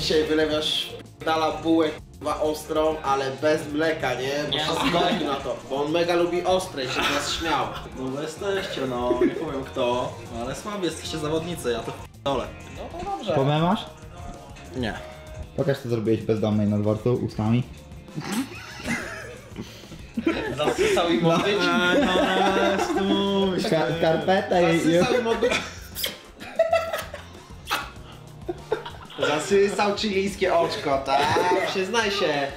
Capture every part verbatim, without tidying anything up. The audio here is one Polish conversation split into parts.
dzisiaj wylewiasz dala bułę k***a ostrą, ale bez mleka, nie? Bo się zgodził na to, bo on mega lubi ostre i się z nas śmiał. No bo jesteście, no, nie powiem kto, ale słabi jesteście zawodnicy, ja to dole. No to dobrze. Pomę masz? Nie. Pokaż co zrobiłeś bezdomnej na dworcu ustami. Zasysał im odbyć? No, Ka Skarpeta i... Zasysał im odbyć? Zasysał chilijskie oczko, tak? Przyznaj się.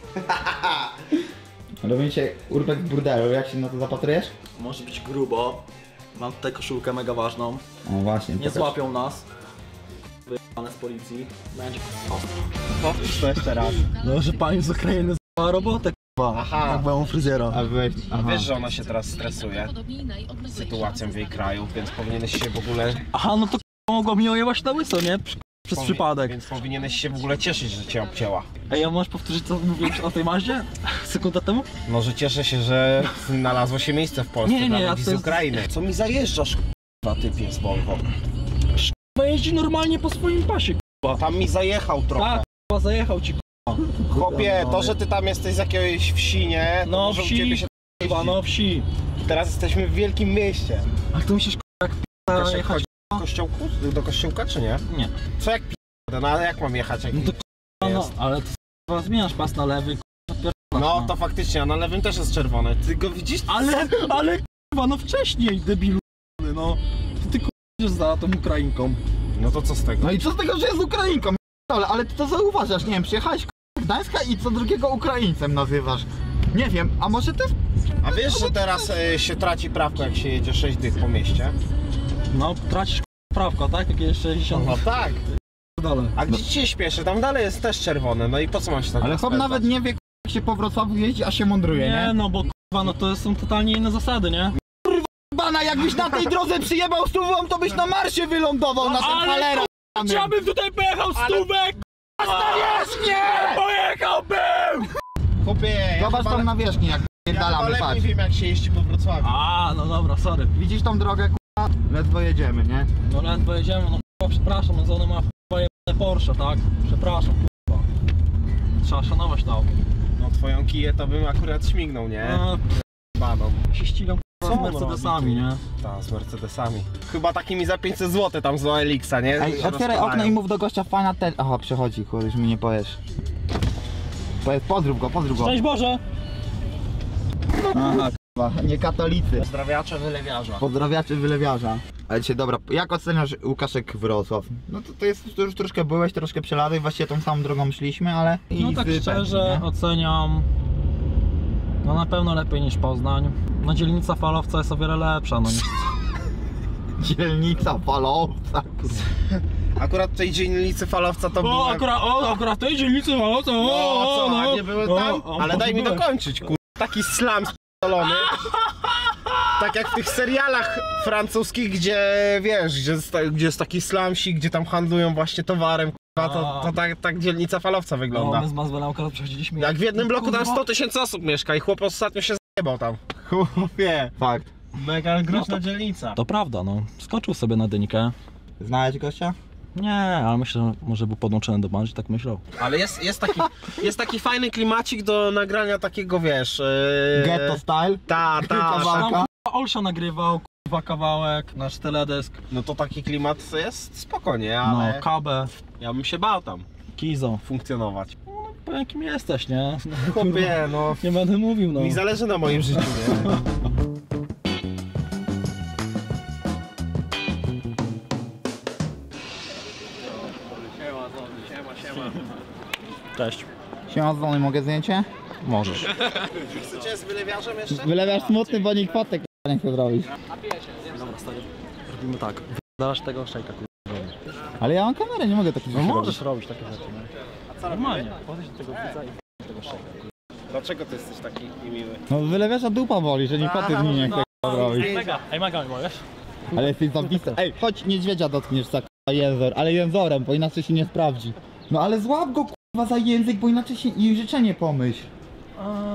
Robicie urbex w burdelu, jak się na to zapatrujesz? może być grubo. Mam tutaj koszulkę mega ważną. O właśnie, Nie pokaż. złapią nas. Wyjebane z policji. Będzie ostro. Powtórz to jeszcze raz. No, że pani z Ukrainy z***ała robotę, k***a. Aha. Jak byłem fryzjera. A byłeś... A Aha. wiesz, że ona się teraz stresuje sytuacją w jej kraju, więc powinieneś się w ogóle... Aha, no to k***a mogła mi ojebać na łyso, nie? Przy, przez Powi przypadek. Więc powinieneś się w ogóle cieszyć, że cię obcięła. Ej, a możesz powtórzyć co mówiłeś o tej Maździe? Sekundę temu? No, że cieszę się, że znalazło się miejsce w Polsce Nie, nie, dla ja ludzi z to- Ukrainy. Co mi zajeżdżasz, k***a, typie z Volvo? Bo jeździ normalnie po swoim pasie, k***a. Tam mi zajechał trochę. Tak, k***a, zajechał ci, k***a. Chłopie, to, że ty tam jesteś z jakiejś wsi, nie? To No może u ciebie wsi, się k***a, no wsi. Teraz jesteśmy w wielkim mieście. A ty musisz, k***a, jak p***a Kasiek jechać? chodzi do kościołku? Do kościołka czy nie? Nie. Co jak p***a? No ale jak mam jechać? Jak No to k***a, no, jest? ale ty k***a, zmieniasz pas na lewy, k***a, pierdolasz, No to faktycznie, a na lewym też jest czerwony. Ty go widzisz? Ale, ale k***a, no wcześniej, debilu, no. To ty k***a za tą Ukrainką. No to co z tego? No i co z tego, że jest Ukrainką? Ale, ale ty to zauważasz, nie wiem, przyjechałeś k***a, z Gdańska i co drugiego Ukraińcem nazywasz. Nie wiem, a może to jest... A wiesz, że teraz y, się traci prawko, jak się jedzie sześć dych po mieście? No, tracisz k***a, prawko, tak? Takie sześćdziesiąt No tak. dalej. A gdzie ci się śpieszy? Tam dalej jest też czerwony, no i po co mam się tak Ale chłop rozpędzać? nawet nie wie, jak się po Wrocławiu jeździ, a się mądruje, Nie, nie? no bo k***a, no to są totalnie inne zasady, nie? Bana, jakbyś na tej drodze przyjebał stówą, to byś na marsie wylądował na tym Ale falera. Ja bym tutaj pojechał stówek! Jest nie! Pojechałbym! Chłopie, ja Zobacz chyba, tam na wierzchni, jak ja chyba pierdalamy, lepiej patrz. wiem, jak się jeździ po Wrocławiu. A, no dobra, sorry. Widzisz tą drogę, k***a? Ledwo jedziemy, nie? No ledwo jedziemy, no k***a, przepraszam, no ona ma k***a jebane Porsche, tak? Przepraszam, k***a. Trzeba szanować to auto. No twoją kiję to bym akurat śmignął, nie? No, Baną. się ścigam k***a, Co z on Mercedesami, robi, nie? Tak, z Mercedesami. Chyba takimi za pięćset złotych tam z Elixa, nie? Ej, Się otwieraj rozpalają. okno i mów do gościa fajna ten... Aha, przechodzi, kurde, już mi nie powiesz. Powiedz, pozdrów go, pozdrów go. Szczęść Boże! Aha, k***a, nie katolicy. Pozdrawiacze wylewiarza. Pozdrawiaczy wylewiarza. Ale dzisiaj dobra, jak oceniasz Łukaszek Wrocław? No to, to jest, to już troszkę byłeś, troszkę przelady, właściwie tą samą drogą szliśmy, ale... No i tak z- szczerze nie? oceniam... No na pewno lepiej niż Poznań. No dzielnica Falowca jest o wiele lepsza, no niż... Dzielnica falowca, kurde. Akurat w tej dzielnicy falowca to O, było... akurat, o, akurat w tej dzielnicy Falowca, o, No co, no, a nie były no, tam? o, Ale daj mi byłem. dokończyć, kur... Taki slam s***olony. Tak jak w tych serialach francuskich, gdzie wiesz, gdzie jest, ta- gdzie jest taki slamsik, gdzie tam handlują właśnie towarem, kurwa, to, to tak, tak dzielnica falowca No, wygląda. my z Mazwelem akurat przechodziliśmy. Jak w jednym bloku tam Kurwa. sto tysięcy osób mieszka i chłop ostatnio się zjebał tam. Chłopie. Fakt. Mega groźna No to- dzielnica. To prawda, no. Skoczył sobie na dynikę. Znałeś gościa? Nie, ale myślę, że może był podłączony do bandzi, tak myślał. Ale jest, jest, taki, jest taki fajny klimacik do nagrania takiego, wiesz... Yy... Ghetto style? Ta, ta, Kawałka. ta. Tam Olsza nagrywał, kurwa, kawałek, nasz teledysk. No to taki klimat jest spoko, nie? No, Ale Kabę, ja bym się bał tam Kizo. funkcjonować. Po jakim jesteś, nie? No, Chłopie, no... nie będę mówił, no. Mi zależy na moim życiu, nie? Cześć. Siema, dzwony, mogę zdjęcie? Możesz. Chcecie z wylewiarzem jeszcze? Wylewiasz smutny, bo nikt fotek nie chce zrobić. Dobra, stary. Robimy tak. Dasz tego szejka, kurwa. Ale ja mam kamerę, nie mogę takich No rzeczy możesz robić takie rzeczy, nie? A co Normalnie. Podejdź do tego widza i tego szejka. Dlaczego ty jesteś taki niemiły? No wylewiasza dupa boli, że nie foty z nim nie chce k***a robić. Mega, ej Mega, możesz? Ale jesteś zapisem. Ej, chodź niedźwiedzia dotkniesz za k***a jęzor, ale jęzorem, bo inaczej się nie sprawdzi. No ale złap go k***a za język, bo inaczej się i życzenie pomyśl. A,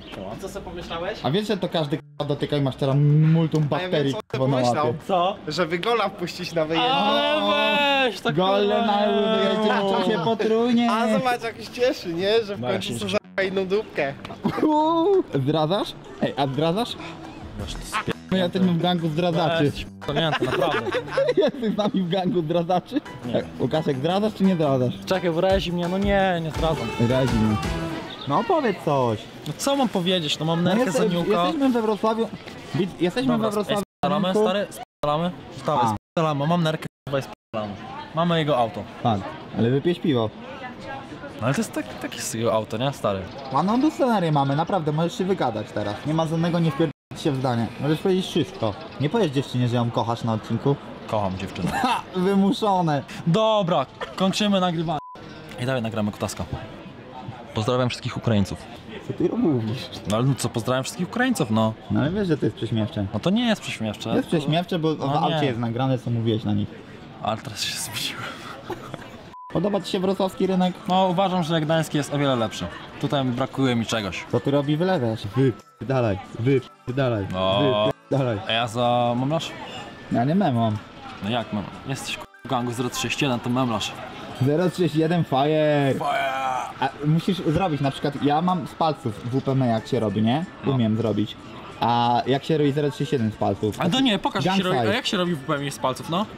Co sobie pomyślałeś? A wiesz, że to każdy k***a dotyka i masz teraz multum A ja wiem, bakterii co k***a, ty na pomyślał. łapie. Co? Żeby gola wpuścić na wyjeździe. Ale weź, tak Gole na wyjeździe się potrójnie. A zobacz, jak się cieszy, nie? Że w No, końcu ja się co za inną dupkę. Uuu, zdradzasz? Ej, a zdradzasz? My jesteśmy w gangu zdradzaczy. To nie, to naprawdę. Jesteś z nami w gangu zdradzaczy? Nie. Łukaszek, zdradzasz czy nie zdradzasz? Czekaj, wrazi mnie, no nie, nie zdradzam. Radzi mi. No powiedz coś. No co mam powiedzieć, no mam No nerkę jest, za niuka. jesteśmy we Wrocławiu. Widz, Jesteśmy we Wrocławiu. Spalamy, rynku. stary? Spalamy? Dawaj, A. spalamy, mam nerkę, dawaj, spalamy. Mamy jego auto. Tak, ale wypijesz piwo. No ale to jest tak, takie jest jego auto, nie, stary? Łaną scenarię mamy, naprawdę, możesz się wygadać teraz. Nie ma żadnego nie wpierdolić się w zdanie. Możesz powiedzieć wszystko. Nie powiesz dziewczynie, że ją kochasz na odcinku. Kocham dziewczynę. Ha! Wymuszone. Dobra, kończymy nagrywanie. I dawaj, nagramy kutaska. Pozdrawiam wszystkich Ukraińców. Co ty mówisz? No ale co, pozdrawiam wszystkich Ukraińców, no. No ale wiesz, że to jest prześmiewcze. No to nie jest prześmiewcze. Jest prześmiewcze, bo w No aucie nie. jest nagrane, co mówiłeś na nich. Ale teraz się zmieniłem. Podoba ci się wrocławski rynek? No uważam, że Gdański jest o wiele lepszy. Tutaj brakuje mi czegoś. Co ty robi, wylewiasz? Wypierdalaj, wypierdalaj, No. wypierdalaj. A ja za memlarz? Ja nie memam. No jak mam? Jesteś k***, w gangu zero trzydzieści jeden, to memlarz. zero trzydzieści jeden fire. A musisz zrobić, na przykład ja mam z palców W P M jak się robi, nie? No. Umiem zrobić. A jak się robi zero trzydzieści jeden z palców? Ale to nie, pokaż jak się robi, a Gunfight. jak się robi W P M z palców, no?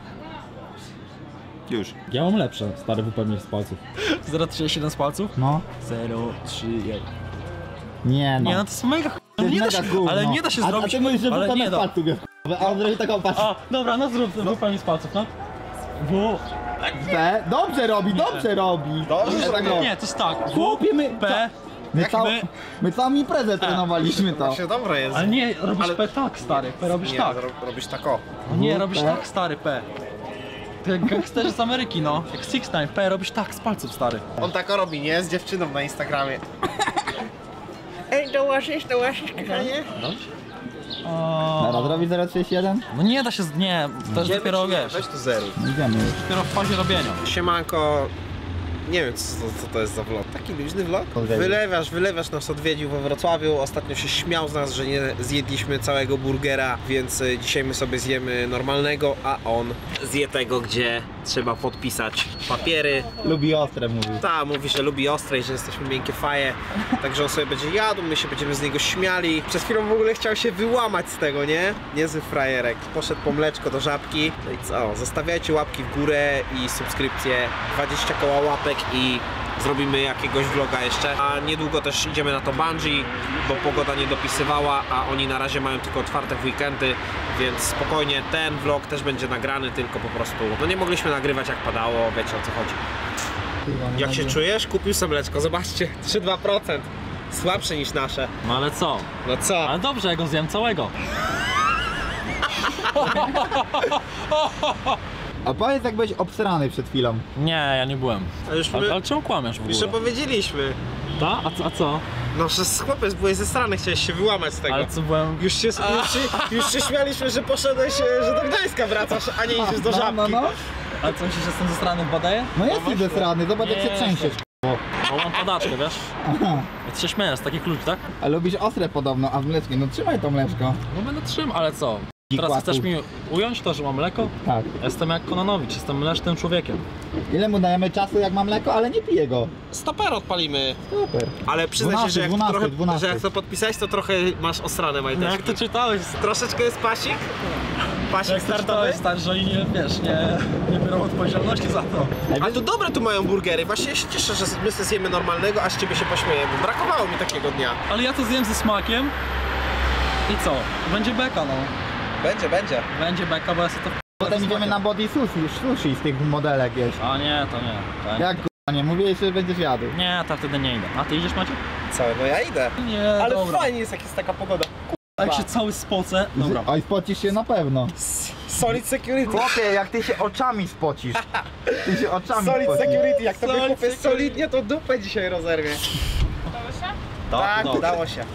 Już. Ja mam lepsze, stary W P M z palców. zero trzydzieści jeden z palców? No. zero trzy jeden. Nie no. Nie no to jest mega ch... To jest nie da mega się, gówno. ale nie da się a, zrobić. A ty mówisz, że ale W P M nie z da. palców jest ch***owy, a on zrobi taką patrz. A, dobra, no zrób W P M z palców, no. W... P. Dobrze robi, dobrze robi. Dobrze Nie, robi. tak, Nie, to jest tak. W, Chłopie, my, P, my, jak cał, my... my całą imprezę trenowaliśmy to. Właśnie dobre jest. Ale nie, robisz Ale- P tak, stary. P robisz Nie, tak. ro- robisz tak o. No nie, W, robisz P. tak, stary, P. Ty jak gangsterzy z Ameryki, no. Jak Six Nine, P robisz tak, z palców, stary. On tak robi, nie? Z dziewczyną na Instagramie. Ej, dołożysz, dołożysz, kochanie? Teraz robi zero trzydzieści jeden? No nie da się, z- nie, to jest dopiero, wiesz, Weź tu zero. No idziemy już. dopiero w fazie robienia. Siemanko. Nie wiem co, co to jest za vlog. Taki luźny vlog? Odwiedził. Wylewiasz, wylewiasz nas odwiedził we Wrocławiu. Ostatnio się śmiał z nas, że nie zjedliśmy całego burgera, więc y, dzisiaj my sobie zjemy normalnego, a on zje tego, gdzie trzeba podpisać papiery. Lubi ostre, mówił. Ta, mówi, że lubi ostre i że jesteśmy miękkie faje, także on sobie będzie jadł, my się będziemy z niego śmiali. Przez chwilę w ogóle chciał się wyłamać z tego, nie? Niezły frajerek. Poszedł po mleczko do Żabki. No i co? Zostawiajcie łapki w górę i subskrypcje, dwadzieścia koła łapek i zrobimy jakiegoś vloga jeszcze. A niedługo też idziemy na to bungee, bo pogoda nie dopisywała, a oni na razie mają tylko otwarte w weekendy, więc spokojnie ten vlog też będzie nagrany, tylko po prostu no nie mogliśmy nagrywać jak padało, wiecie o co chodzi. Jak się czujesz? Kupił sobie mleczko, zobaczcie, trzy przecinek dwa procent. Słabsze niż nasze. No ale co? No co? Ale dobrze, ja go zjem całego. A powiedz, jak byłeś obsrany przed chwilą. Nie, ja nie byłem. A już Ale, my, ale czemu kłamiesz w już to ogóle? powiedzieliśmy. Ta? A co? A co? No, że chłopiec byłeś ze strony, chciałeś się wyłamać z tego. Ale co byłem... Już się, już, się, już się śmialiśmy, że poszedłeś, e, że do Gdańska wracasz, a nie idziesz do No, Żabki. no, no. Ale co, myślisz, że jestem ze strony w Badeje? No jesteś zesrany, zobacz jak się Nie, trzęsiesz. Bo mam podaczkę, wiesz? Aha. Ja ty się śmiejesz z takich ludzi, tak? A lubisz ostre podobno, a w mleczkiem, no trzymaj to mleczko. No będę trzymał, ale co? Teraz Kłaku. chcesz mi ująć to, że mam mleko? Tak. Jestem jak Kononowicz, jestem mlecznym człowiekiem. Ile mu dajemy czasu, jak ma mleko, ale nie pije go. Stoper odpalimy. Super. Ale przyznaj się, dwunasty, że jak, dwunasty, trochę, dwunasty. że jak to podpisałeś, to trochę masz osrane No jak majteczki. to czytałeś? Troszeczkę jest pasik? Pasik Jak startowy? startowałeś, stary, że oni nie, wiesz, nie, nie biorą odpowiedzialności za to. A tu dobre tu mają burgery. Właśnie ja się cieszę, że my sobie zjemy normalnego, a z ciebie się pośmiejemy. Brakowało mi takiego dnia. Ale ja to zjem ze smakiem. I co? Będzie beka, no. Będzie, będzie. Będzie beka, bo ja sobie to... Potem idziemy na body sushi, sushi z tych modelek jeść. A nie, to nie. To nie. Jak k***a nie, mówiłeś, że będziesz jadł. Nie, to wtedy nie idę. A ty idziesz, Maciek? Co? No ja idę. Nie, Ale dobra. fajnie jest, jak jest taka pogoda. A jak się cały spocę... Dobra. Oj, spocisz się na pewno. Solid security. Chłopie, jak ty się oczami spocisz. Ty się oczami Solid spocisz. security. Jak to Solid chłopie security. solidnie, to dupę dzisiaj rozerwie. Tak, dobra. udało się.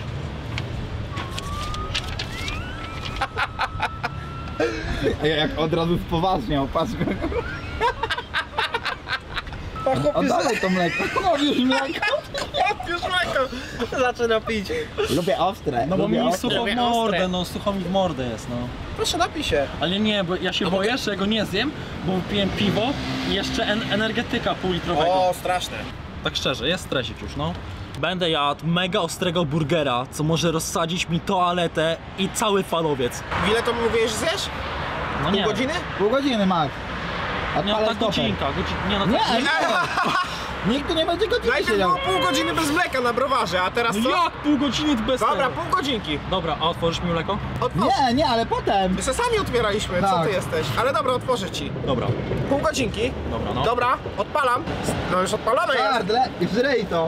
A ja jak od razu spoważniał, patrz. Pa, chłopie, Oddawaj to mleko. No już mleko. Już mleko zaczyna pić. Lubię ostre. No bo lubię mi ostre. sucho w Lubię mordę, ostre. no sucho mi w mordę jest, no. Proszę, napij się. Ale nie, bo ja się boję, że go nie zjem, bo wypiłem piwo i jeszcze en energetyka półlitrowego. O, straszne. Tak szczerze, jest stresik już, no. Będę jadł mega ostrego burgera, co może rozsadzić mi toaletę i cały falowiec. Ile to mówiłeś, że zjesz? No Pół nie, godziny? Pół godziny, Max. nie, no Odpalę tak stopę. godzinka, godzi... nie no Nie, tak... nie. Nikt tu nie będzie godziny Najpierw siedział. było pół godziny bez mleka na browarze, a teraz No co? jak pół godziny bez Dobra, tego? pół godzinki. Dobra, a otworzysz mi mleko? Otwórz. Nie, nie, ale potem. My se sami otwieraliśmy, co Tak. ty jesteś? Ale dobra, otworzę ci. Dobra, Pół godzinki. dobra, no. Dobra, odpalam. No już odpalone jest. Gardle, żryj to.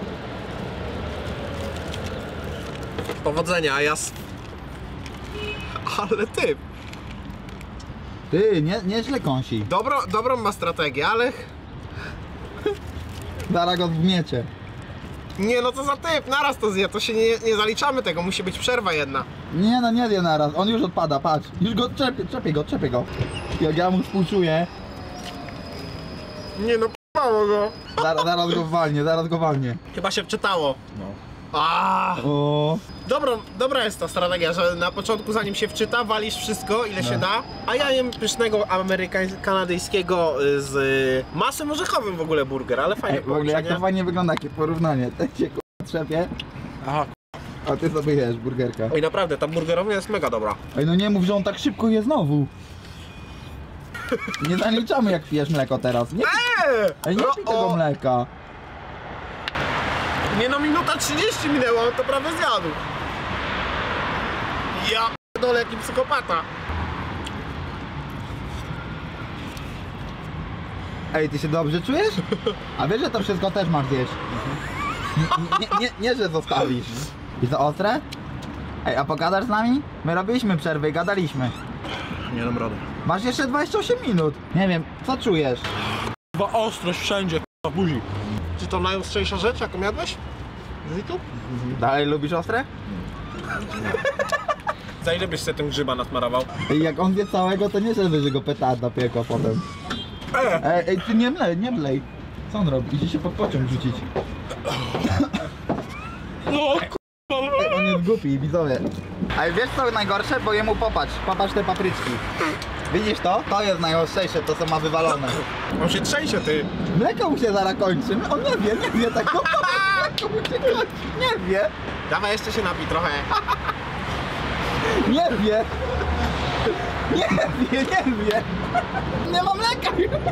Powodzenia, a ja... s- Ale ty, Ty, nie, nieźle kąsi. dobro, dobrą ma strategię, ale... Zaraz go wgniecie. Nie no, co za typ, naraz to zje, to się nie, nie zaliczamy tego, musi być przerwa jedna. Nie no, nie zje naraz. On już odpada, patrz. Już go czepię, czepię go, czepię go. Jak ja mu współczuję, Nie no, p***ało go. zaraz, zaraz go walnie, zaraz go walnie. Chyba się wczytało. No. A, O, Dobrą, dobra jest ta strategia, że na początku zanim się wczyta, walisz wszystko ile się da, a ja jem pysznego amerykańskiego, kanadyjskiego y, z y, masłem orzechowym w ogóle burger, ale fajnie Ej, w ogóle jak to fajnie wygląda, jakie porównanie. Ten się k***a trzepie, Aha, a ty sobie jesz burgerka. Oj, naprawdę, ta burgerowa jest mega dobra. Ej, no nie mów, że on tak szybko je znowu. Nie zaliczamy jak pijesz mleko teraz. Nie, Eee! ej, nie No, pij tego o, mleka. nie no, minuta trzydzieści minęła, on to prawie zjadł. Ja p***dolę, jaki psychopata. Ej, ty się dobrze czujesz? A wiesz, że to wszystko też masz zjeść. Nie, nie, nie, nie że zostawisz. I to ostre? Ej, a pogadasz z nami? My robiliśmy przerwy i gadaliśmy. nie dam rady. Masz jeszcze dwadzieścia osiem minut. Nie wiem, co czujesz? Chyba ostrość wszędzie, k***a, w buzi. Czy to najostrzejsza rzecz, jaką jadłeś? Z YouTube? Dalej lubisz ostre? Za ile byś sobie ten grzyba nasmarował? Ej, jak on wie całego, to nie żeby, że go petarda piekła potem. Ej, ej, ty nie mlej, nie mlej. Co on robi? Idzie się pod pociąg rzucić. No, Ej, on jest głupi, widzowie. Ale wiesz co najgorsze? Bo jemu popatrz, popatrz te papryczki. Widzisz to? To jest najostrzejsze, to co ma wywalone. On się trzęsie, ty. Mleko mu się zaraz kończy. On nie wie, nie wie tak. Mleko mu się kończy. Nie wie, Dawaj, jeszcze się napij trochę. nie wie. Nie wie, nie wie. Nie ma mleka.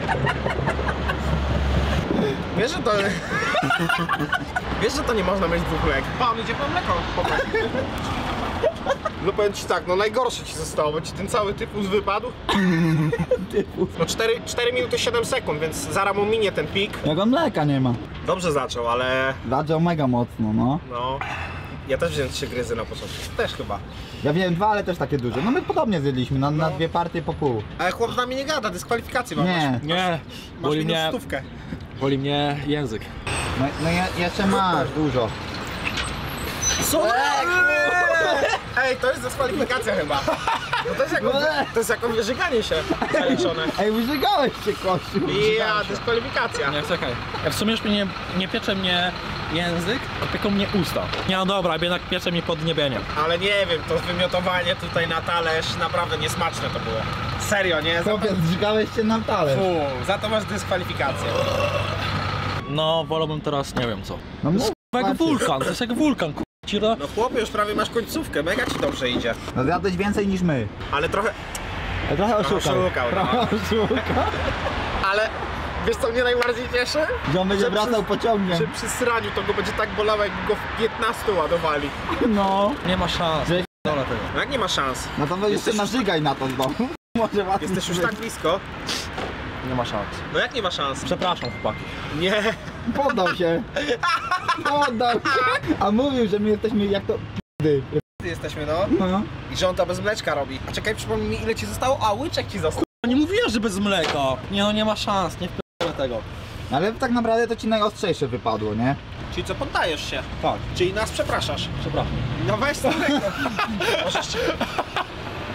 Wiesz, że to... Wiesz, że to nie można mieć dwóch mlek. Pan idzie po mleko. Popatrz. No powiem ci tak, no najgorsze ci zostało, bo ci ten cały typus wypadł. Typu. No cztery minuty siedem sekund, więc zaraz mu minie ten pik. Jak on mleka nie ma. Dobrze zaczął, ale Zaczął mega mocno, no. no... Ja też wziąłem trzy gryzy na początku. Też chyba. Ja wiem dwa, ale też takie duże. No my podobnie zjedliśmy, na, na dwie partie po pół. Ale chłop z nami nie gada, dyskwalifikację mam. Nie. nie, Masz boli minus mnie, stówkę. boli mnie język. No, no je, jeszcze masz dużo. Co? Ej, to jest dyskwalifikacja chyba. No to jest jako, to jest jako wyżyganie się zaliczone. Ej, wyżygałeś się, kościół. Ja, dyskwalifikacja. Nie, czekaj. Ja w sumie już mnie nie, nie piecze mnie język, a pieką mnie usta. Nie no dobra, jednak piecze mnie podniebienie. Ale nie wiem, to wymiotowanie tutaj na talerz naprawdę niesmaczne to było. Serio, nie? Za, Chłopiec, zżygałeś się na talerz. fu, za to masz dyskwalifikację. No, wolałbym teraz, nie wiem co. No mów, Jak patrzcie. wulkan, to jest jak wulkan, k***a. No chłopie, już prawie masz końcówkę, mega ci dobrze idzie. No zjadłeś więcej niż my. Ale trochę, Ale trochę oszukał. oszukał, no. Trochę oszukał. ale wiesz co mnie najbardziej cieszy? Że on będzie Że wracał przy- pociągiem. Że przy sraniu to go będzie tak bolało, jakby go w piętnaście ładowali. No. Nie ma szans. Że- Dobra tego. No jak nie ma szans? No to wy jeszcze Jesteś- narzygaj na to znowu. Może was Jesteś już tak blisko. Nie ma szans. No jak nie ma szans? Przepraszam chłopaki. Nie. Poddał się. Poddał się. A mówił, że my jesteśmy jak to p***y. Jesteśmy no. No. I że on to bez mleczka robi. A czekaj, przypomnij mi ile ci zostało? A łyczek ci został. Nie mówiłem, że bez mleka. Nie no, nie ma szans, nie wpierdolę tego. Ale tak naprawdę to ci najostrzejsze wypadło, nie? Czyli co, poddajesz się? Tak, Czyli nas przepraszasz? przepraszam. No weź to mleko. Możesz ci...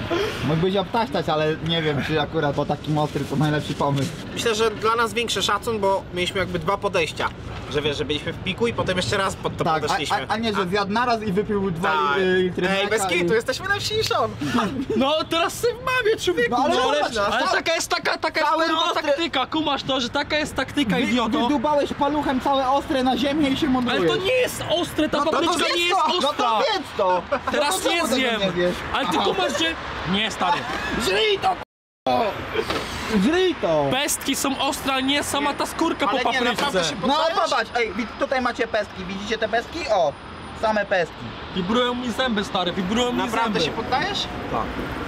Mógłbyś obtaśtać, ale nie wiem, czy akurat po takim ostry to najlepszy pomysł. Myślę, że dla nas większy szacun, bo mieliśmy jakby dwa podejścia. Że wiesz, że byliśmy w piku i potem jeszcze raz pod to Tak, a, podeszliśmy. a, a nie, że zjadł naraz i wypił dwa Tak. li- litry Ej, bez mleka i- kitu, jesteśmy lepsi niż on. No teraz sobie mamy, człowieku! No, ale no, zobacz, no, ale ca- taka jest taka, taka jest cały pewna ostry- taktyka, kumasz to, że taka jest taktyka, Wy, idioto! wydubałeś paluchem całe ostre na ziemię i się Ale mądrujesz. to nie jest ostre, ta No to- no to papryczka nie zjedz jest to, No ostra! to wiedz to! Teraz No to nie czemu tego zjem! nie wiesz? Ale ty Aha. kumasz, że... Nie, stary. Żryj to, k***o! Żryj to! Pestki są ostre, a nie sama ta skórka Ale po nie, naprawdę papryczce. się No poddajesz? popatrz, ej, wi- tutaj macie pestki, widzicie te pestki? O, same pestki. Wibrują mi zęby, stary, wibrują mi Naprawdę zęby. się poddajesz? Tak.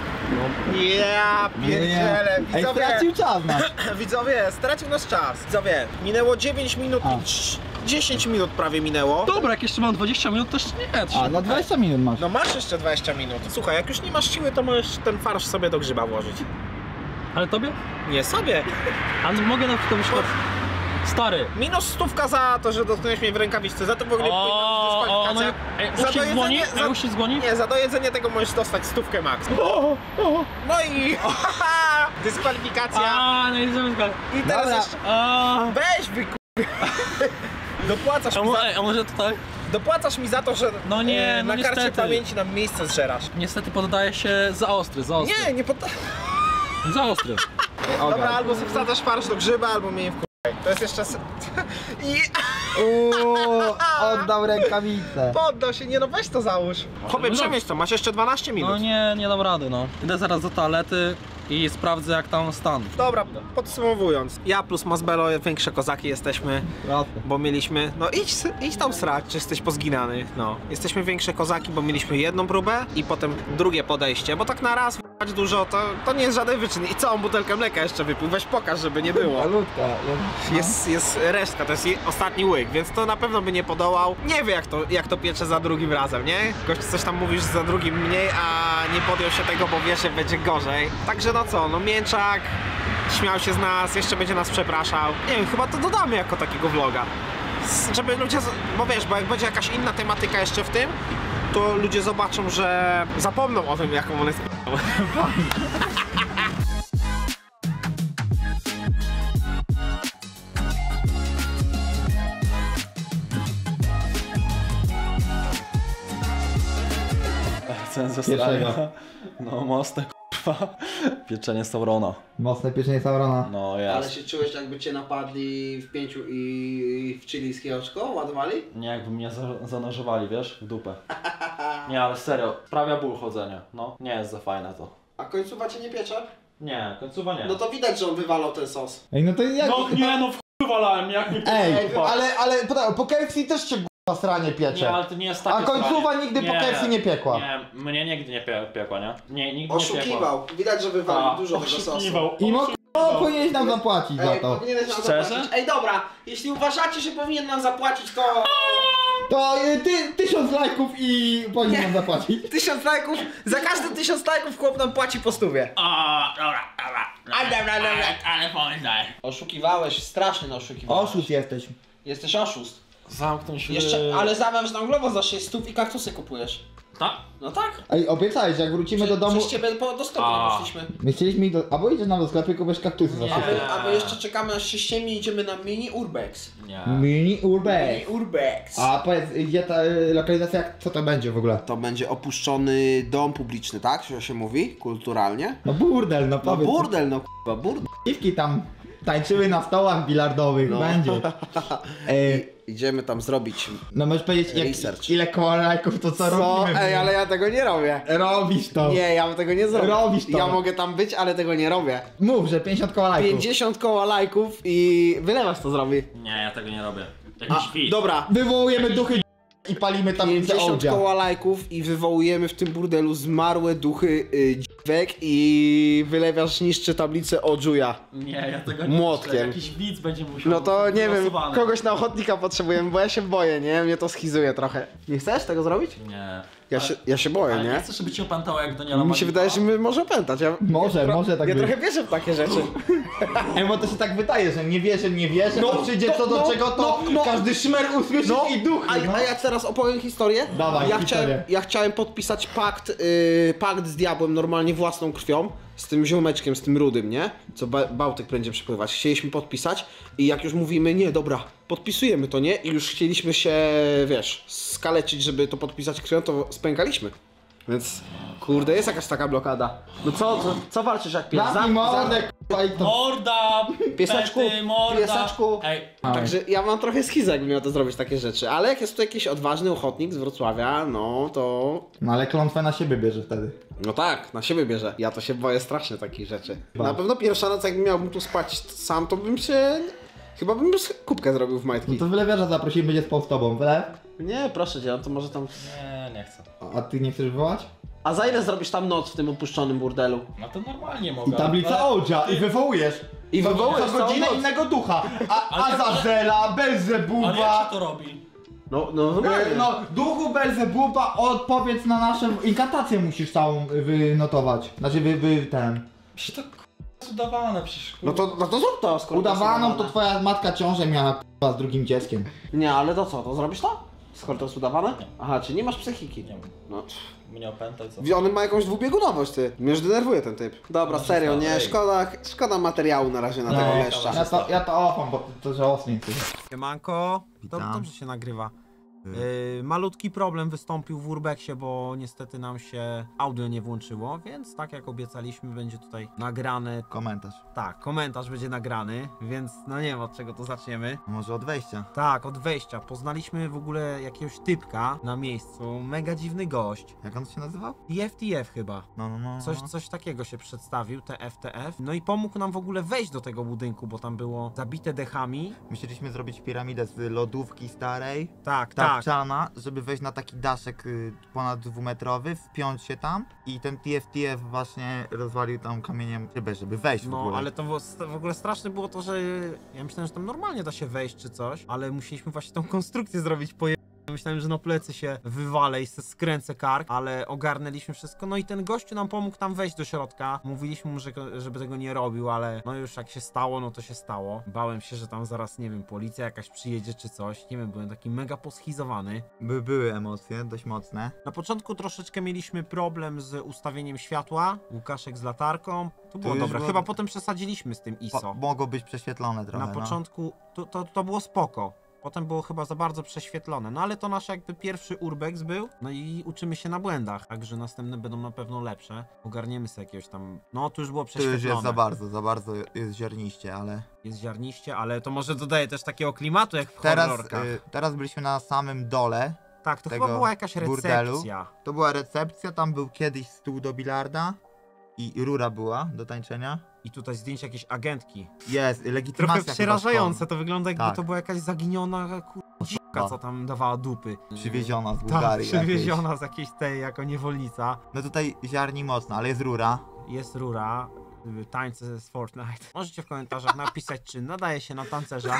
Ja pierdzielę, Ej, widzowie, stracił czas nasz. widzowie, stracił nas czas. Widzowie, minęło dziewięć minut A. i trz- dziesięć minut prawie minęło. Dobra, jak jeszcze mam dwadzieścia minut, to jeszcze nie jedz. A, no dwadzieścia minut masz. No masz jeszcze dwadzieścia minut. Słuchaj, jak już nie masz siły, to możesz ten farsz sobie do grzyba włożyć. Ale tobie? Nie sobie. A no, mogę na to przykład... Stary. Minus stówka za to, że dotknąłeś mnie w rękawiczce, za to w ogóle O, o, no, ej, Za uścisk to dzwoni? jedzenie- Ej, uścisk dzwoni? Nie, za dojedzenie tego możesz dostać stówkę max. No i dyskwalifikacja. A, no i idziemy zgadać. I teraz Dobra. jeszcze... A, Weź wy k- Dopłacasz a, mi, mo- za... ej, a może tutaj? Dopłacasz mi za to, że No nie, e, no na karcie niestety. pamięci nam miejsce zżerasz. Niestety poddaje się za ostry, za ostry. Nie, nie pod... Za ostry. Dobra, albo sobie wsadzasz farsz do grzyba, albo mnie w To jest jeszcze... s- I... Uuu, oddał rękawicę. Poddał się, nie no weź to załóż. Chłopie, No przemyśl to, masz jeszcze dwanaście minut. No nie, nie dam rady, no. Idę zaraz do toalety i sprawdzę, jak tam stan. Dobra, podsumowując. Ja plus Masbelo, większe kozaki jesteśmy, Proste. bo mieliśmy... No idź, idź tam srać, czy jesteś pozginany. No, jesteśmy większe kozaki, bo mieliśmy jedną próbę i potem drugie podejście, bo tak na raz w***ać dużo, to, to nie jest żaden wyczyn. I całą butelkę mleka jeszcze wypił, weź pokaż, żeby nie było. Malutka. Jest, jest resztka, to jest je- ostatni łyk, więc to na pewno by nie podołał. Nie wie jak to, jak to piecze za drugim razem, nie? Gość coś tam mówisz za drugim mniej, a nie podjął się tego, bo wie, że będzie gorzej. Także no co, no Mięczak śmiał się z nas, jeszcze będzie nas przepraszał. Nie wiem, chyba to dodamy jako takiego vloga. S- Żeby ludzie, z- bo wiesz, bo jak będzie jakaś inna tematyka jeszcze w tym, to ludzie zobaczą, że zapomną o tym, jaką on jest p***ą. Cenza Pierwszego. No mocne kurwa. Pieczenie Saurona. Mocne pieczenie Saurona. No Ale jest. się czułeś, jakby cię napadli w pięciu i w chilijskie oczko ładowali? Nie, jakby mnie za zanożowali, wiesz, w dupę. Nie, ale serio, sprawia ból chodzenie. No, nie jest za fajne to. A końcówa cię nie piecze? Nie, końcowa nie. No to widać, że on wywalał ten sos. Ej, no to jak... No nie, no w chuj walałem, jak mi Ej, kurwa. ale, ale poda- po K F C też cię g***a sranie piecze. Nie, ale to nie jest takie A końcówa stranie. nigdy po K F C nie piekła. Nie, mnie nigdy nie pie piekła, nie? Nie, nigdy nie piekła. Oszukiwał. Widać, że wywalił A, dużo tego sosu. oszukiwał. I mo o, powinieneś nam zapłacić za Ej, to. powinieneś nam Szczerze? zapłacić. Ej, dobra, jeśli uważacie, że powinien nam zapłacić, to... To y, ty, tysiąc lajków i powinien nam zapłacić. Tysiąc lajków, za każdy tysiąc lajków chłop nam płaci po stówie. A, dobra, dobra. A, dobra, dobra. Ale pamiętaj. Oszukiwałeś, strasznie no oszukiwałeś. Oszust jesteś. Jesteś oszust. Zamknąć się. Jeszcze, ale zamawiasz na Glovo za sześć stów i kaktusy kupujesz. Tak? No tak. Ej, obiecałeś, że jak wrócimy do domu... Przez ciebie po, do sklepu A. poszliśmy. My chcieliśmy iść do... Albo idziesz nam do sklepu i kupisz kaktusy za Nie. A szybko. my, a my jeszcze czekamy aż się ściemni i idziemy na mini Urbex. Nie. Mini Urbex. Mini Urbex. A powiedz, gdzie ta y, lokalizacja, jak- co to będzie w ogóle? To będzie opuszczony dom publiczny, tak? Co się mówi? Kulturalnie. No burdel, no No powiedz. burdel, no k***a, burdel. Dziwki tam tańczyły na stołach bilardowych, No. będzie. Ej, Idziemy tam zrobić. no możesz powiedzieć, jak, Research. ile koła lajków, to co, Co? robimy? Ej, ale ja tego nie robię. Robisz to. Nie, ja tego nie zrobię. Robisz to. Ja mogę tam być, ale tego nie robię. Mów, że pięćdziesiąt koła lajków. pięćdziesiąt koła lajków i wylewasz to zrobi. Nie, ja tego nie robię. A, Jakiś fit. dobra. Wywołujemy duchy i palimy tam pięćdziesiąt ołdzia. koła lajków i wywołujemy w tym burdelu zmarłe duchy y, dziwek i wylewasz niszczy tablicę o Juja. Nie, ja tego nie Młotkiem. myślę. Jakiś widz będzie musiał. No to nie wiem, wylosowany. kogoś na ochotnika potrzebujemy, bo ja się boję, nie? Mnie to schizuje trochę. Nie chcesz tego zrobić? Nie. Ja się, ja się boję, Ale nie nie? chcesz, żeby cię opętało jak Daniela Mi się wydaje, że my może opętać. Ja, Może, ja, może tak Ja być. trochę wierzę w takie rzeczy. Ej, bo to się tak wydaje, że nie wierzę, nie wierzę, No, no, przyjdzie no, co do no, czego, to no, no. każdy szmer usłyszy No, i duchy, a, no. a ja teraz opowiem historię. Dawaj, ja historię. chciałem, ja chciałem podpisać pakt, yy, pakt z diabłem normalnie własną krwią. Z tym ziomeczkiem, z tym rudym, nie? Co ba Bałtyk będzie przepływać. Chcieliśmy podpisać i jak już mówimy, nie, dobra, podpisujemy to, nie? I już chcieliśmy się, wiesz, skaleczyć, żeby to podpisać krwią, to spękaliśmy. Więc, kurde, jest jakaś taka blokada. No co, co, co walczysz jak pies? Zamknij mordę, k***a, i to... Morda! Pieseczku, pety, morda! pieseczku. Ej, Także ja mam trochę schizę, jakbym miał to zrobić takie rzeczy, ale jak jest tu jakiś odważny ochotnik z Wrocławia, no to... No ale klątwę na siebie bierze wtedy. No tak, na siebie bierze. Ja to się boję strasznie takich rzeczy. Ba. Na pewno pierwsza noc, jakbym miałbym tu spać sam, to bym się... Chyba bym kubkę zrobił w majtki. No to wylewiarza zaprosimy, będzie spał z tobą, wylew? Nie, proszę cię, no to może tam... nie, nie chcę. A ty nie chcesz wywołać? A za ile zrobisz tam noc w tym opuszczonym burdelu? No to normalnie mogę. I tablica Ołdzia, i wywołujesz. I wywołujesz Co całą godzinę noc. innego ducha. A, Ale jak- Azazela, Ale jak Belzebuba. się to robi? No, no normalnie. E, No, duchu Belzebuba, odpowiedz na nasze... Inkantację musisz całą wynotować. Znaczy, wy, wy ten... Przecież to k***a udawane przecież. No to, no to zrób to, skoro Udawaną jest to udawane. twoja matka ciążę miała k***a z drugim dzieckiem. Nie, ale to co, to zrobisz to? Skoro to jest udawane? Aha, czyli nie masz psychiki. Nie wiem, No. mnie opętać co? On ma jakąś dwubiegunowość, ty. Mnie już denerwuje ten typ. Dobra, No, serio, nie, ej. szkoda, szkoda materiału na razie na No, tego ja leszcza. Ja to, ja to ofam, bo to, to żałosnie. Ty. Siemanko, to Witam. dobrze się nagrywa. Yy, malutki problem wystąpił w Urbexie, bo niestety nam się audio nie włączyło, więc tak jak obiecaliśmy, będzie tutaj nagrany. Komentarz. Tak, komentarz będzie nagrany, więc no nie wiem od czego to zaczniemy. Może od wejścia. Tak, od wejścia. Poznaliśmy w ogóle jakiegoś typka na miejscu, mega dziwny gość. Jak on się nazywał? T F T F chyba. No, no, no. Coś, coś takiego się przedstawił, T F T F. No i pomógł nam w ogóle wejść do tego budynku, bo tam było zabite dechami. Musieliśmy zrobić piramidę z lodówki starej, Tak, tak. tapczana, żeby wejść na taki daszek y, ponad dwumetrowy, wpiąć się tam i ten T F T F właśnie rozwalił tam kamieniem szybę, żeby wejść w No, ogóle. ale to było, st- w ogóle straszne było to, że ja myślałem, że tam normalnie da się wejść czy coś, ale musieliśmy właśnie tą konstrukcję zrobić po Myślałem, że na plecy się wywalę i se skręcę kark, ale ogarnęliśmy wszystko. No i ten gościu nam pomógł tam wejść do środka. Mówiliśmy mu, że, żeby tego nie robił, ale no już jak się stało, no to się stało. Bałem się, że tam zaraz, nie wiem, policja jakaś przyjedzie czy coś. Nie wiem, byłem taki mega poschizowany. By, były emocje, dość mocne. Na początku troszeczkę mieliśmy problem z ustawieniem światła. Łukaszek z latarką. To było już dobre. było- Chyba potem przesadziliśmy z tym I S O. Po, mogło być prześwietlone trochę, Na no. początku to, to, to było spoko. Potem było chyba za bardzo prześwietlone. No ale to nasz jakby pierwszy urbex był. No i uczymy się na błędach. Także następne będą na pewno lepsze. Ogarniemy sobie jakiegoś tam... No tu już było To prześwietlone. już jest za bardzo, za bardzo jest ziarniście, ale... Jest ziarniście, ale to może dodaje też takiego klimatu jak w Teraz, horrorkach. y, teraz byliśmy na samym dole. tak, to tego chyba była jakaś burdelu. recepcja. To była recepcja, tam był kiedyś stół do bilarda i rura była do tańczenia. I tutaj zdjęcie jakiejś agentki. Jest, legitymacja Trochę chyba przerażające, szkolna. to wygląda jakby Tak. to była jakaś zaginiona kurwa, co tam dawała dupy. Przywieziona z Tak, Bułgarii przywieziona z jakiejś tej jako niewolnica. No tutaj ziarni mocno, ale jest rura. Jest rura, y, tańce z Fortnite. Możecie w komentarzach napisać, czy nadaje się na tancerza.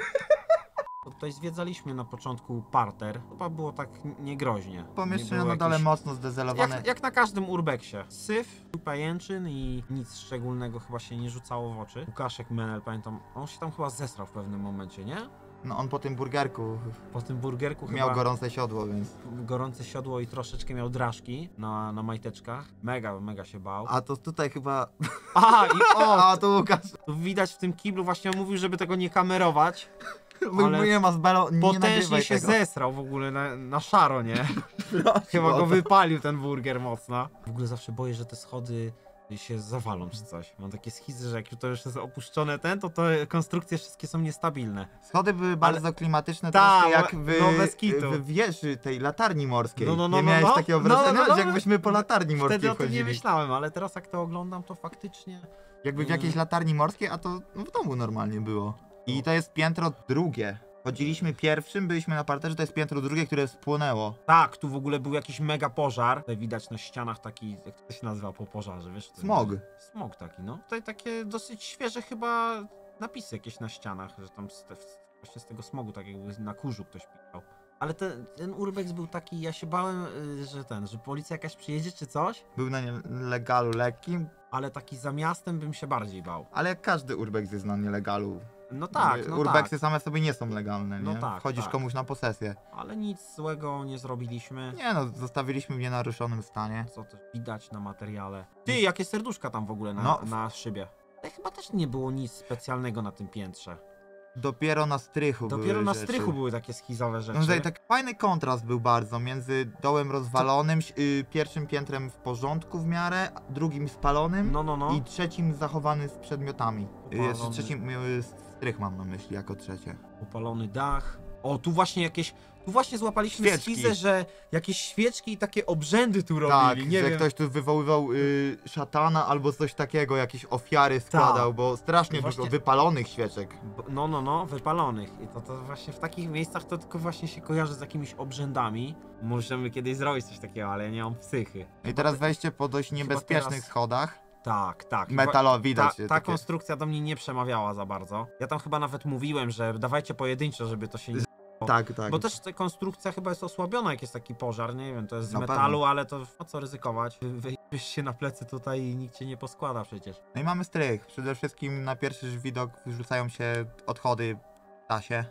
Tutaj zwiedzaliśmy na początku parter. Chyba było tak niegroźnie. Pomieszczenie Nie było na dole jakieś- mocno zdezelowane. Jak, jak na każdym urbexie. Syf, pajęczyn i nic szczególnego chyba się nie rzucało w oczy. Łukaszek Menel, pamiętam, on się tam chyba zesrał w pewnym momencie, nie? No on po tym burgerku Po tym burgerku miał chyba gorące siodło, więc... gorące siodło i troszeczkę miał drażki na, na majteczkach. Mega, mega się bał. A to tutaj chyba... A, i o! A to Łukasz Tu widać w tym kiblu, właśnie on mówił, żeby tego nie kamerować. wyjmuje ma z belo... Nie Potężnie nagrywaj się tego. zesrał w ogóle na, na szaro, nie? Proszę Chyba o go to. wypalił ten burger mocno. W ogóle zawsze boję, że te schody się zawalą czy coś. Mam takie schizy, że jak to już jest opuszczone ten, to te konstrukcje wszystkie są niestabilne. Schody były bardzo klimatyczne, Ta, troszkę jak w, no bez kitu. w wieży tej latarni morskiej. No, no, no, nie no, miałeś no. takiego No, no, wrażenia, no, no. że jakbyśmy po latarni morskiej Wtedy o tym nie chodzili. myślałem, ale teraz jak to oglądam, to faktycznie... Jakby w jakiejś latarni morskiej, a to no, w domu normalnie było. I to jest piętro drugie. Chodziliśmy pierwszym, byliśmy na parterze, to jest piętro drugie, które spłonęło. Tak, tu w ogóle był jakiś mega pożar. Tutaj widać na ścianach taki, jak to się nazywa po pożarze, wiesz? to- Smog. Smog taki, no. Tutaj takie dosyć świeże chyba napisy jakieś na ścianach, że tam z te, właśnie z tego smogu tak jakby na kurzu ktoś pisał. Ale ten, ten urbex był taki, ja się bałem, y, że ten, że policja jakaś przyjedzie czy coś, Był na nielegalu lekkim, ale taki za miastem bym się bardziej bał. ale jak każdy urbex jest na nielegalu. No tak, no Urbexy tak, same sobie nie są legalne, No nie? tak, Wchodzisz tak. komuś na posesję. ale nic złego nie zrobiliśmy. Nie no, zostawiliśmy w nienaruszonym stanie. Co też widać na materiale. Ty, jakie serduszka tam w ogóle na, No. na szybie. To chyba też nie było nic specjalnego na tym piętrze. Dopiero na strychu Dopiero były na rzeczy. strychu były takie schizowe rzeczy. No tutaj tak fajny kontrast był bardzo między dołem rozwalonym, y, pierwszym piętrem w porządku w miarę, a drugim spalonym No, no, no. i trzecim zachowany z przedmiotami. Y, Jeszcze Upalony. trzecim y, strych mam na myśli jako trzecie. Upalony dach. O, tu właśnie jakieś... Tu właśnie złapaliśmy Świeczki. schizę, że jakieś świeczki i takie obrzędy tu Tak, robili. Nie że wiem. ktoś tu wywoływał y, szatana albo coś takiego, jakieś ofiary składał, bo strasznie Właśnie- dużo wypalonych świeczek. B- No, no, no, wypalonych. I to, to właśnie w takich miejscach to tylko właśnie się kojarzy z jakimiś obrzędami. Możemy kiedyś zrobić coś takiego, ale ja nie mam psychy. I teraz wejście po dość niebezpiecznych teraz- schodach. Tak, tak. I Metalo wa- widać. Ta, ta takie- konstrukcja do mnie nie przemawiała za bardzo. Ja tam chyba nawet mówiłem, że dawajcie pojedynczo, żeby to się nie... Tak, tak. Bo też ta konstrukcja chyba jest osłabiona, jak jest taki pożar, nie wiem, to jest z Na metalu, pewno. ale to po co ryzykować? Wyjdziesz się na plecy tutaj i nikt cię nie poskłada przecież. No i mamy strych. Przede wszystkim na pierwszy widok wyrzucają się odchody w tasie.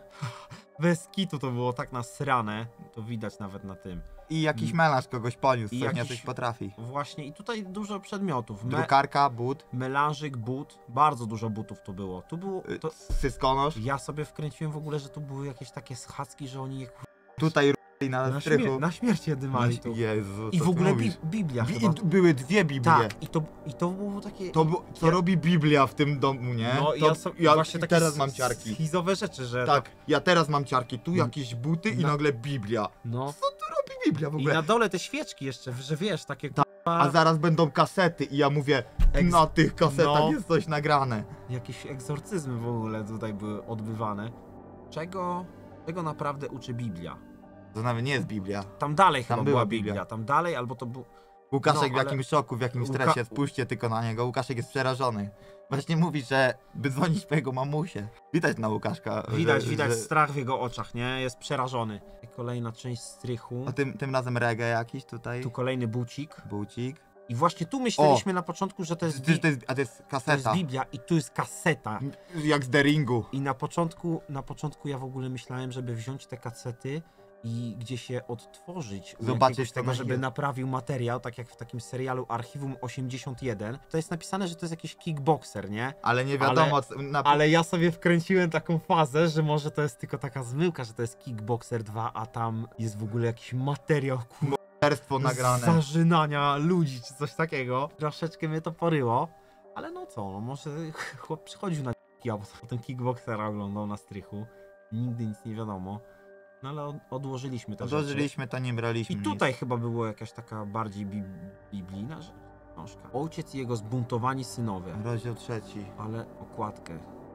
Bez kitu to było tak nasrane, to widać nawet na tym. I jakiś I- melarz kogoś poniósł, i pewnie jakiś- coś potrafi. Właśnie i tutaj dużo przedmiotów. Me Drukarka, but, melanżyk, but, bardzo dużo butów tu było. Tu było, y, to... syskonosz. Ja sobie wkręciłem w ogóle, że tu były jakieś takie schadzki, że oni je kur- Tutaj r***li na, na, strychu. śmier na śmierć je dymali tu. Jezu, I co w ty ogóle mówisz? bi Biblia Bi chyba. były dwie Biblie. Tak, i to, i to było takie... To, bu- co Ja- robi Biblia w tym domu, nie? No to, ja, so, ja właśnie takie teraz s- mam ciarki. schizowe rzeczy, że... Tak, ja teraz mam ciarki. Tu Mm. jakieś buty i Na- nagle Biblia. No. Robi Biblia w I ogóle. na dole te świeczki jeszcze, że wiesz, takie Tak, k***a, A zaraz będą kasety i ja mówię, Ex- na tych kasetach no. jest coś nagrane. jakieś egzorcyzmy w ogóle tutaj były odbywane. Czego, czego naprawdę uczy Biblia? To nawet nie jest Biblia. Tam dalej Tam chyba była była Biblia. Biblia, tam dalej albo to był... Łukaszek No, w ale- jakimś szoku, w jakimś Łuka- stresie, spójrzcie tylko na niego, Łukaszek jest przerażony. Właśnie mówi, że by dzwonić po jego mamusie. Widać na Łukaszka. Widać, że, widać że... strach w jego oczach, nie? Jest przerażony. Kolejna część strychu. A tym, tym razem reggae jakiś tutaj, Tu kolejny bucik. bucik. I właśnie tu myśleliśmy na początku, że to jest, To, bi to jest, a to jest to jest kaseta, Biblia i tu jest kaseta. jak z Deringu. I na początku, na początku ja w ogóle myślałem, żeby wziąć te kasety i gdzieś je odtworzyć. u Zobaczyć, jakiegoś co tego, na żeby jest. naprawił materiał, tak jak w takim serialu Archiwum osiemdziesiąt jeden. To jest napisane, że to jest jakiś kickboxer, nie? Ale nie wiadomo, Ale- co, na... Ale ja sobie wkręciłem taką fazę, że może to jest tylko taka zmyłka, że to jest Kickboxer dwa, a tam jest w ogóle jakiś materiał, kurwa, morderstwo nagrane. zażynania ludzi czy coś takiego. Troszeczkę mnie to poryło, ale no co, no może chłop przychodził na k***a, bo potem Kickboxera oglądał na strychu. Nigdy nic nie wiadomo. No ale od, odłożyliśmy te rzeczy. Odłożyliśmy to, nie braliśmy I nic. tutaj chyba była jakaś taka bardziej bi biblijna rzecz. Książka. Ojciec i jego zbuntowani synowie. Rozdział trzeci. Ale okładkę.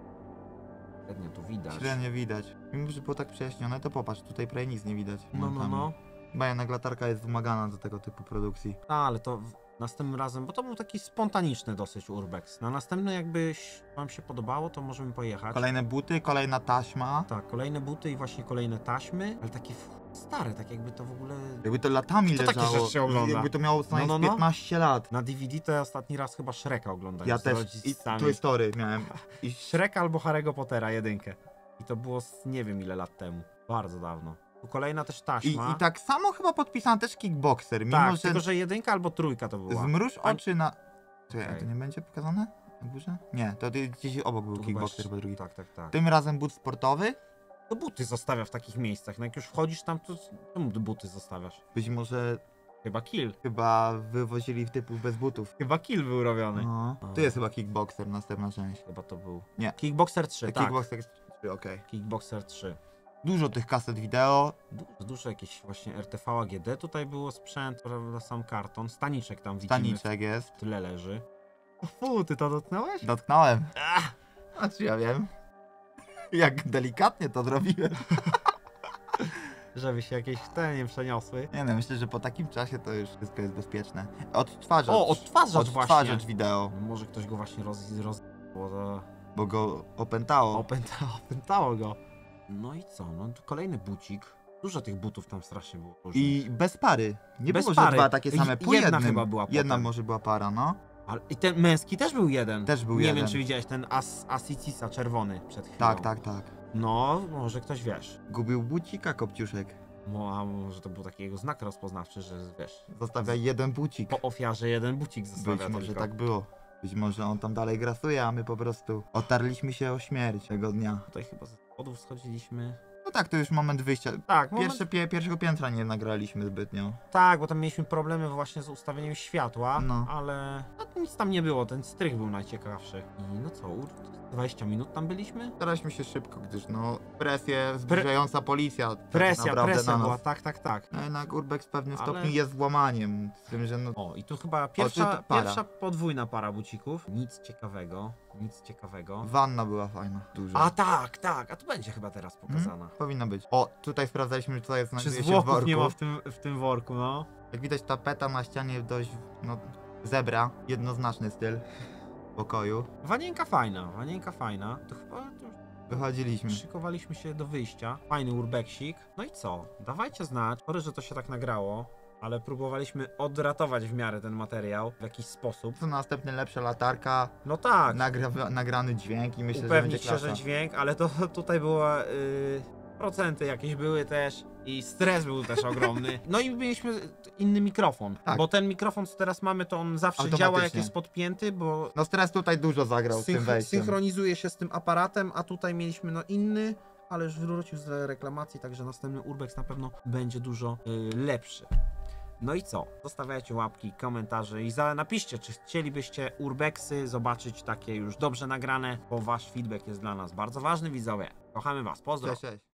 Średnio tu widać. Średnio widać. Mimo, że było tak przejaśnione, to popatrz, tutaj prawie nic nie widać. No, no, momentami. no. Chyba jednak latarka jest wymagana do tego typu produkcji. No, ale to w- następnym razem, bo to był taki spontaniczny dosyć urbex. Na następny jakbyś wam się podobało, to możemy pojechać. Kolejne buty, kolejna taśma. Tak, kolejne buty i właśnie kolejne taśmy, ale takie w... stare, tak jakby to w ogóle... Jakby to latami Kto takie leżało. rzeczy ogląda? Jakby to miało co No, no, najmniej no. piętnaście lat. Na D V D to ja ostatni raz chyba Shreka oglądałem Ja z też. I rodzicami. Toy Story miałem. I Shreka albo Harry'ego Pottera, jedynkę. I to było z nie wiem ile lat temu. Bardzo dawno. Tu kolejna też I, taśma. I tak samo chyba podpisana też Kickboxer, mimo tak, że tylko że jedynka albo trójka to była. zmruż A- oczy na... Czekaj, a to Okej. nie będzie pokazane? Na górze? Nie, to ty- gdzieś obok był Tu chyba Kickboxer, jeszcze- bo drugi. Tak, tak, tak. Tym razem but sportowy? To buty zostawia w takich miejscach. No jak już wchodzisz tam, to czemu ty buty zostawiasz? Być może Chyba kill. chyba wywozili typów bez butów. Chyba kill był robiony. No. A. Tu jest chyba Kickboxer, następna część. Chyba to był. Nie. Kickboxer trzy, tak. Kickboxer trzy, okej. Kickboxer trzy. Dużo tych kaset wideo. Dużo, dużo jakieś właśnie R T V A G D tutaj było sprzęt, prawda, sam karton. Staniczek tam widzimy. Staniczek jest. Tyle leży. O fu, ty to dotknąłeś? Dotknąłem. Ach, A czy ja wiem? Jak delikatnie to zrobiłem. żeby się jakieś te nie przeniosły. Nie no, myślę, że po takim czasie to już wszystko jest bezpieczne. Odtwarzacz. O, odtwarzacz Odtwarzacz właśnie. wideo, Może ktoś go właśnie roz... roz... bo to... bo go opętało. Opętało, opętało go. No i co? No to kolejny bucik. Dużo tych butów tam strasznie było. różnych. I bez pary. Nie Bez było, pary. że dwa takie same. Po Jedna jednym. chyba była Jedna potem. może była para, no. Ale, i ten męski też był jeden. Też był Nie jeden. wiem, czy widziałeś ten As Asicisa czerwony przed chwilą. Tak, tak, tak. No, może ktoś wiesz. Gubił bucika, Kopciuszek. Mo, a może to był taki jego znak rozpoznawczy, że wiesz, Zostawia jeden bucik. po ofiarze jeden bucik zostawia Być może tylko. tak było. Być może on tam dalej grasuje, a my po prostu otarliśmy się o śmierć tego dnia. Tutaj chyba ze schodów schodziliśmy. No tak, to już moment wyjścia. Tak, moment, Pierwsze, pie, pierwszego piętra nie nagraliśmy zbytnio. tak, bo tam mieliśmy problemy właśnie z ustawieniem światła, No. ale no, nic tam nie było, ten strych był najciekawszy. I no co, ur- dwadzieścia minut tam byliśmy? Staraliśmy się szybko, gdyż no presję zbliżająca policja tak Presja, naprawdę presja na była, nas. tak, tak, tak. No jednak Urbex w pewnym Ale- stopniu jest włamaniem, z tym, że no O, i tu chyba pierwsza, to para. pierwsza podwójna para bucików. Nic ciekawego, nic ciekawego. wanna była fajna, duża. A tak, tak, a to będzie chyba teraz pokazana. Powinna być. O, tutaj sprawdzaliśmy, że co jest Czy znajduje się w zwłoków worku. nie ma w tym, w tym worku, no? Jak widać tapeta na ścianie dość, no, zebra, jednoznaczny styl pokoju. Wanienka fajna, wanienka fajna. To chyba to już Wychodziliśmy. szykowaliśmy się do wyjścia. Fajny urbeksik. No i co? Dawajcie znać. Sorry, że to się tak nagrało, ale próbowaliśmy odratować w miarę ten materiał w jakiś sposób. Co następny lepsza latarka, No tak, nagra, nagrany dźwięk i myślę, że upewnić będzie się, klasa. że dźwięk, ale to tutaj było... Yy... Procenty jakieś były też i stres był też ogromny. No i mieliśmy inny mikrofon, Tak. bo ten mikrofon, co teraz mamy, to on zawsze Automatycznie. działa jak jest podpięty, bo No stres tutaj dużo zagrał z tym Synch- wejściem. synchronizuje się z tym aparatem, a tutaj mieliśmy no inny, ale już wrócił z reklamacji, także następny Urbex na pewno będzie dużo y, lepszy. No i co? Zostawiajcie łapki, komentarze i za, napiszcie, czy chcielibyście Urbexy zobaczyć takie już dobrze nagrane, bo wasz feedback jest dla nas bardzo ważny, widzowie. Kochamy was, pozdro! Cześć, cześć.